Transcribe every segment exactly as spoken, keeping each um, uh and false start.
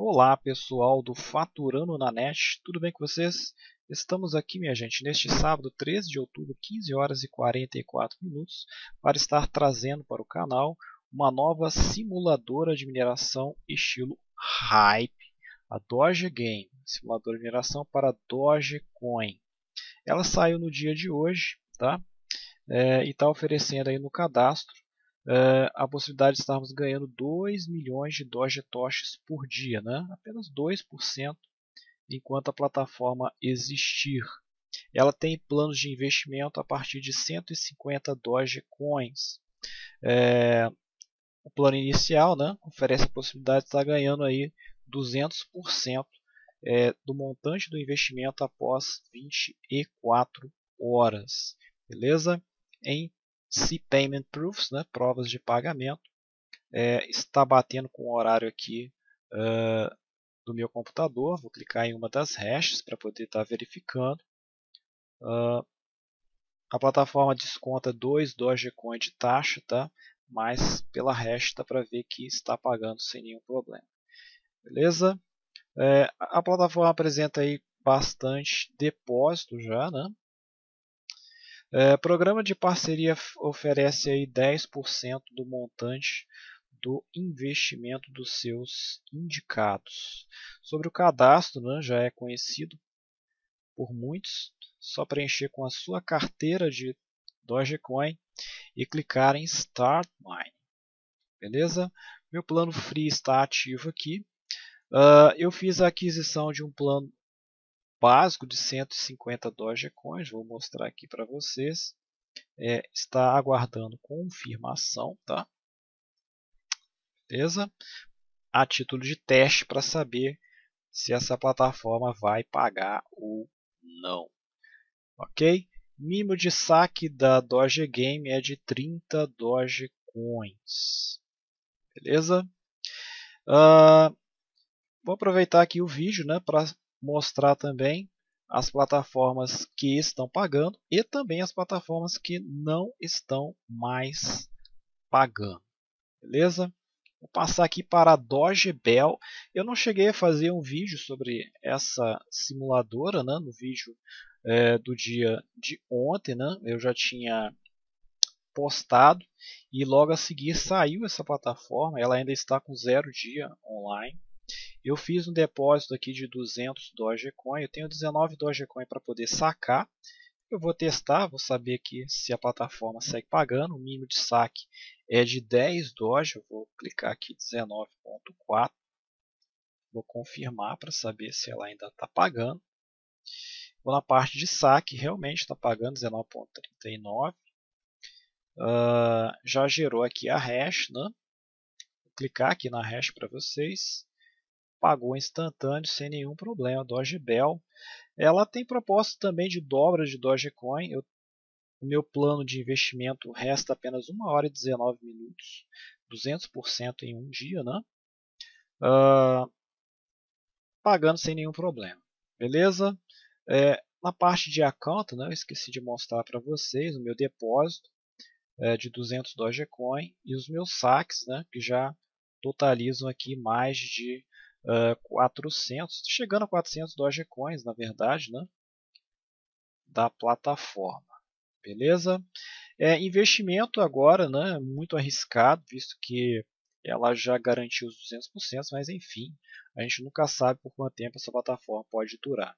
Olá pessoal do Faturando na Net, tudo bem com vocês? Estamos aqui, minha gente, neste sábado, treze de outubro, quinze horas e quarenta e quatro minutos, para estar trazendo para o canal uma nova simuladora de mineração estilo Hype, a Doge Game, simuladora de mineração para Dogecoin. Ela saiu no dia de hoje, tá? É, e está oferecendo aí no cadastro Uh, a possibilidade de estarmos ganhando dois milhões de Doge Toshis por dia, né? Apenas dois por cento enquanto a plataforma existir. Ela tem planos de investimento a partir de cento e cinquenta Dogecoins. É, o plano inicial, né, oferece a possibilidade de estar ganhando aí duzentos por cento é, do montante do investimento após vinte e quatro horas. Beleza? Em C-Payment Proofs, né, provas de pagamento, é, está batendo com o horário aqui uh, do meu computador. Vou clicar em uma das hashes para poder estar verificando. Uh, a plataforma desconta dois Dogecoin de taxa, tá? Mas pela hash dá para ver que está pagando sem nenhum problema. Beleza? É, a plataforma apresenta aí bastante depósito já, né? É, programa de parceria oferece aí dez por cento do montante do investimento dos seus indicados. Sobre o cadastro, né, já é conhecido por muitos, só preencher com a sua carteira de Dogecoin e clicar em Start Mining. Beleza? Meu plano Free está ativo aqui. Uh, eu fiz a aquisição de um plano básico de cento e cinquenta Dogecoins, vou mostrar aqui para vocês. É, está aguardando confirmação, tá? Beleza? A título de teste para saber se essa plataforma vai pagar ou não. Ok? Mínimo de saque da Doge Game é de trinta Dogecoins. Beleza? Uh, vou aproveitar aqui o vídeo, né, para mostrar também as plataformas que estão pagando e também as plataformas que não estão mais pagando. Beleza? Vou passar aqui para a Dogebel. Eu não cheguei a fazer um vídeo sobre essa simuladora, né, no vídeo é, do dia de ontem. Né, eu já tinha postado e logo a seguir saiu essa plataforma. Ela ainda está com zero dia online. Eu fiz um depósito aqui de duzentos Dogecoin. Eu tenho dezenove Dogecoin para poder sacar. Eu vou testar, vou saber aqui se a plataforma segue pagando. O mínimo de saque é de dez Doge. Eu vou clicar aqui dezenove ponto quatro. Vou confirmar para saber se ela ainda está pagando. Vou na parte de saque, realmente está pagando dezenove ponto trinta e nove. Uh, já gerou aqui a hash, né? Vou clicar aqui na hash para vocês. Pagou instantâneo sem nenhum problema. Dogebel. Ela tem proposta também de dobra de Dogecoin. Eu, o meu plano de investimento resta apenas uma hora e dezenove minutos. duzentos por cento em um dia, né? Uh, pagando sem nenhum problema. Beleza? É, na parte de account, né, eu esqueci de mostrar para vocês o meu depósito é, de duzentos Dogecoin e os meus saques, né, que já totalizam aqui mais de uh, quatrocentos, chegando a quatrocentos Dogecoins, na verdade, né, da plataforma. Beleza? É, investimento agora, né, muito arriscado, visto que ela já garantiu os duzentos por cento, mas enfim, a gente nunca sabe por quanto tempo essa plataforma pode durar.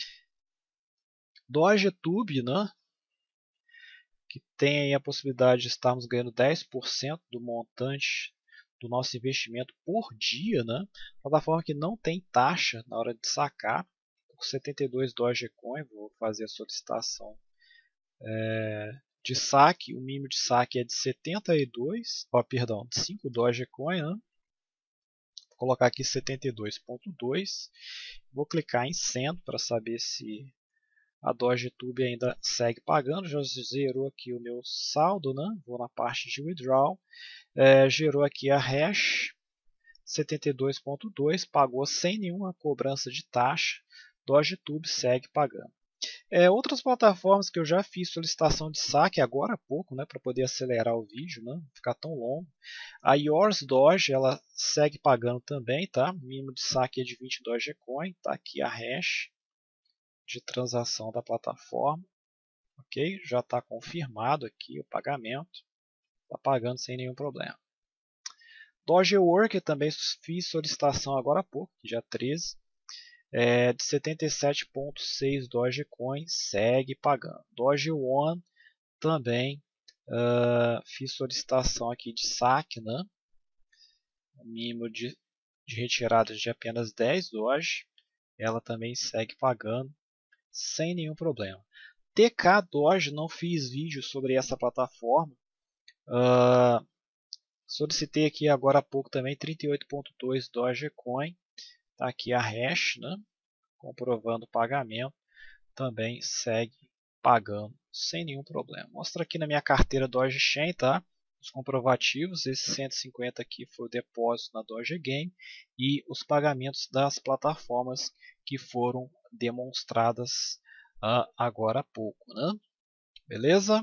Dogetube, né, que tem a possibilidade de estarmos ganhando dez por cento do montante do nosso investimento por dia, né? Plataforma que não tem taxa na hora de sacar, por setenta e dois Dogecoin, vou fazer a solicitação é, de saque. O mínimo de saque é de setenta e dois, oh, perdão, de cinco Dogecoin, né? Vou colocar aqui setenta e dois ponto dois, vou clicar em Send para saber se a Dogetube ainda segue pagando. Já zerou aqui o meu saldo, né? Vou na parte de Withdrawal. É, gerou aqui a hash setenta e dois ponto dois, pagou sem nenhuma cobrança de taxa. Dogetube segue pagando. É, outras plataformas que eu já fiz solicitação de saque agora há pouco, né, para poder acelerar o vídeo, né, não ficar tão longo. A Yours Doge, ela segue pagando também, tá? O mínimo de saque é de vinte Dogecoin, tá aqui a hash de transação da plataforma, ok? Já está confirmado aqui o pagamento, está pagando sem nenhum problema. Dogework, também fiz solicitação agora há pouco, dia treze. É, de setenta e sete vírgula seis Dogecoin, segue pagando. Doge One também uh, fiz solicitação aqui de saque, né? O mínimo de, de retirada de apenas dez Doge, ela também segue pagando sem nenhum problema. T K Doge, não fiz vídeo sobre essa plataforma. Uh, solicitei aqui agora há pouco também trinta e oito vírgula dois Dogecoin. Está aqui a hash, né? Comprovando o pagamento, também segue pagando sem nenhum problema. Mostra aqui na minha carteira DogeChain, tá? Os comprovativos, esse cento e cinquenta aqui foi o depósito na Doge Game e os pagamentos das plataformas que foram demonstradas uh, agora há pouco, né? Beleza?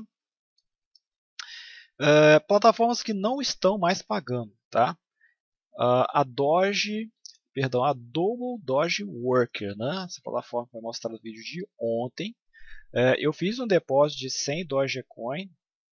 Uh, plataformas que não estão mais pagando, tá? Uh, a Doge Perdão, a Double Doge Worker, né? Essa plataforma foi mostrada no vídeo de ontem. É, eu fiz um depósito de cem Dogecoin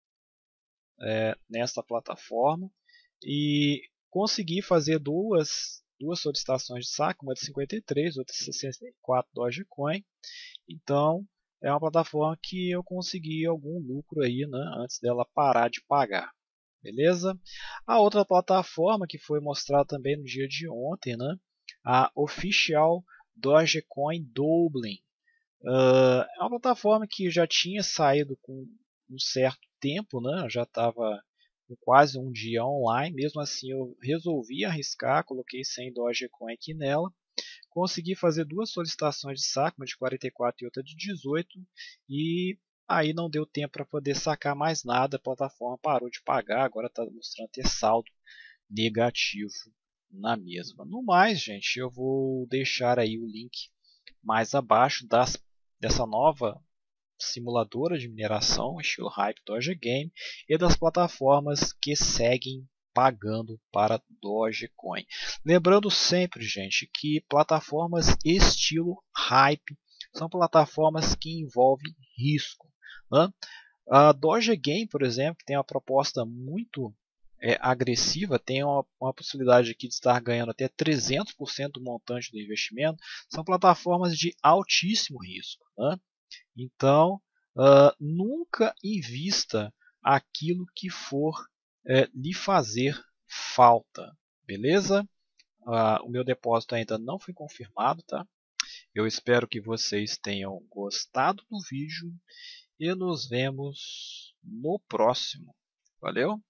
é, nessa plataforma e consegui fazer duas, duas solicitações de saque, uma de cinquenta e três, outra de sessenta e quatro Dogecoin. Então, é uma plataforma que eu consegui algum lucro aí, né, antes dela parar de pagar. Beleza? A outra plataforma que foi mostrada também no dia de ontem, né, a Official Dogecoin Dublin. Uh, é uma plataforma que já tinha saído com um certo tempo, né? Já estava com quase um dia online. Mesmo assim, eu resolvi arriscar, coloquei cem Dogecoin aqui nela. Consegui fazer duas solicitações de saque, uma de quarenta e quatro e outra de dezoito, e aí não deu tempo para poder sacar mais nada. A plataforma parou de pagar, agora está mostrando ter saldo negativo na mesma. No mais, gente, eu vou deixar aí o link mais abaixo das, dessa nova simuladora de mineração, estilo Hype Doge Game, e das plataformas que seguem pagando para Dogecoin. Lembrando sempre, gente, que plataformas estilo Hype são plataformas que envolvem risco, né? A Doge Game, por exemplo, que tem uma proposta muito é, agressiva, tem uma, uma possibilidade aqui de estar ganhando até trezentos por cento do montante do investimento, são plataformas de altíssimo risco, né? Então, uh, nunca invista aquilo que for é, lhe fazer falta, beleza? Uh, o meu depósito ainda não foi confirmado, tá? Eu espero que vocês tenham gostado do vídeo e nos vemos no próximo. Valeu?